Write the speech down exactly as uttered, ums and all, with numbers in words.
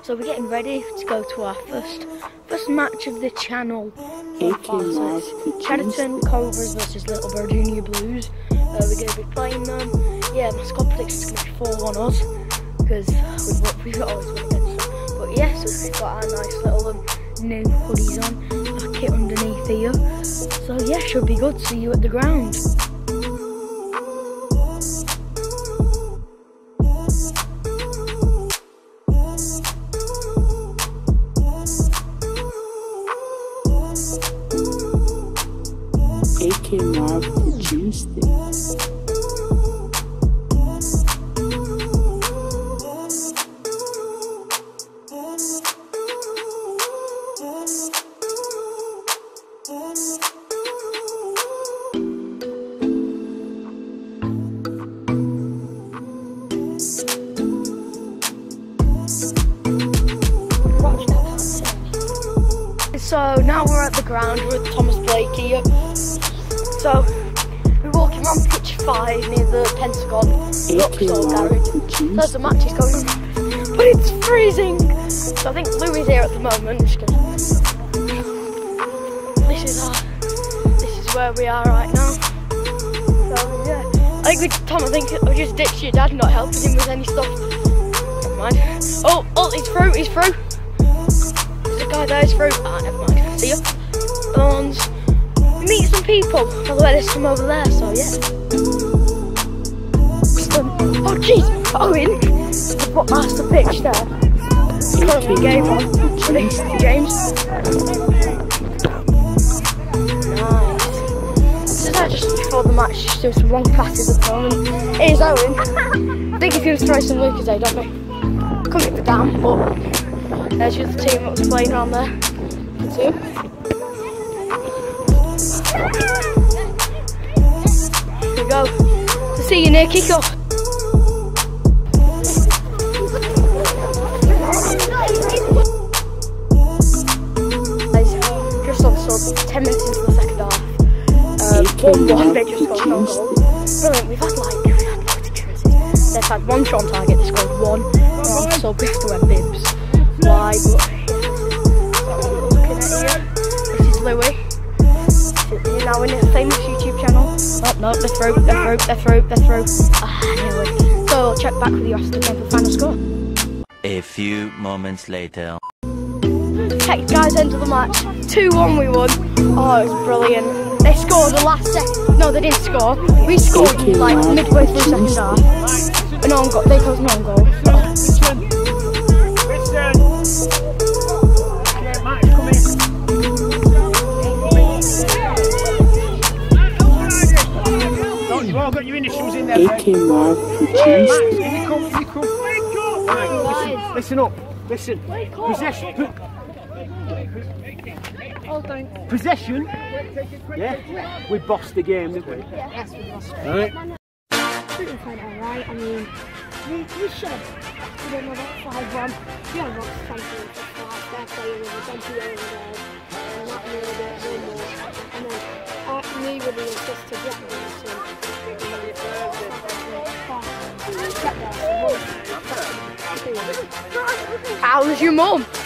So we're getting ready to go to our first first match of the channel. So far, so it's Chatterton Cobras versus Littleborough Junior Blues. Uh, we're going to be playing them. Yeah, my squad prediction is going to be four one us because we've, we've always won against them. But yeah, so we've got our nice little um, new hoodies on, our kit underneath here. So yeah, should be good. See you at the ground. A K Marv produced it. So now we're at the ground with Thomas Blake here. So we're walking around pitch five near the Pentagon Luxor garage. There's the match is going on, but it's freezing. So I think Louis here at the moment. Just gonna... This is our, this is where we are right now. So yeah, I think with Tom, I think I just ditched your dad, not helping him with any stuff. Never mind. Oh, oh, he's through, he's through. There's a guy there, he's through. Ah, never mind. See ya. And meet some people. By the way, there's some over there, so yeah. Oh jeez, Owen! That's the pitch there. Currently game on. Ready, James? Nice. This is just before the match, just doing some long passes at the moment. Here's Owen. I think he's going to throw some Lucas, eh, don't we? Couldn't be the damn, but there's just the team that was playing around there. You can see him. Here we go. To see you near kick-off. Just on sub, ten minutes into the second half. one one, um, they just got no goal. Brilliant, we've had like, we've had loads of chances. They've had one shot on target, they scored one. We're on sub, we have to wear bibs. Why? But looking at here, this is Louis. You're now in a famous YouTube channel. Oh no, they're through, they're through, they're through, they're through. Ah, anyway. So I'll check back with the rest of the game for the final score. A few moments later. Okay guys, end of the match. two one we won. Oh, it was brilliant. They scored the last second. No, they didn't score. We scored like midway through the second half. An own goal. They caused an own goal. Well, I've got your initials in there. A K Marv produced it. Can you come? Can you come? Right, listen, listen up. Listen. Possession. Possession. Yeah. We bossed the game, didn't we? Yes, we lost. Right. I think we played alright. I mean, we, we should have. We don't know about five one. We haven't got twenty five. They're playing with a twenty over there. And not near there anymore. And then uh, me with the assist to Jack Wilson. How was your mum?